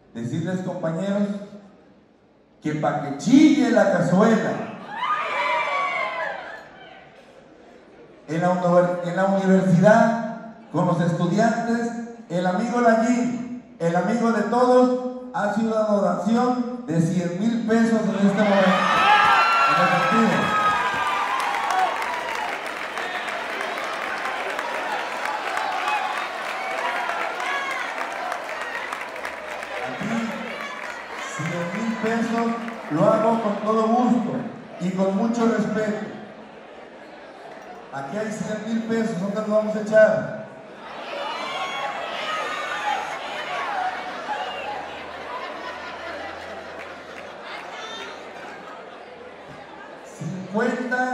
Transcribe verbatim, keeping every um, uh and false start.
decirles, compañeros, que para que chille la cazuela en la, en la universidad con los estudiantes, el amigo Lallín, el amigo de todos, ha sido una donación de cien mil pesos en este momento, en efectivo. cien mil pesos lo hago con todo gusto y con mucho respeto. Aquí hay cien mil pesos, ¿dónde los vamos a echar? cincuenta